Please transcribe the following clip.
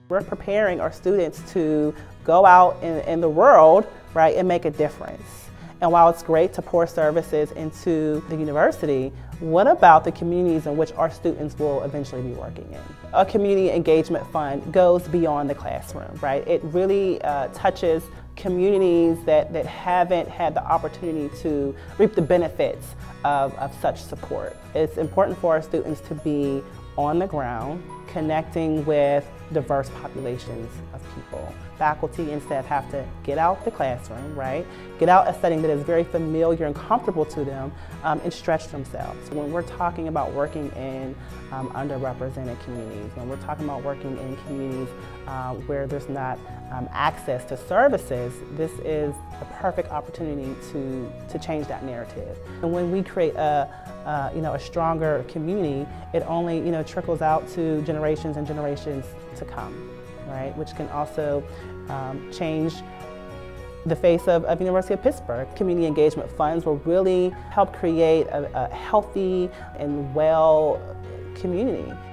We're preparing our students to go out in the world, right, and make a difference. And while it's great to pour services into the university, what about the communities in which our students will eventually be working in? A community engagement fund goes beyond the classroom, right? It really touches communities that haven't had the opportunity to reap the benefits of such support. It's important for our students to be on the ground, connecting with diverse populations of people. Faculty and staff have to get out the classroom, right? Get out a setting that is very familiar and comfortable to them and stretch themselves. When we're talking about working in underrepresented communities, when we're talking about working in communities where there's not access to services, this is a perfect opportunity to change that narrative. And when we create a stronger community, it only trickles out to generations and generations to come, right? Which can also change the face of University of Pittsburgh. Community engagement funds will really help create a healthy and well community.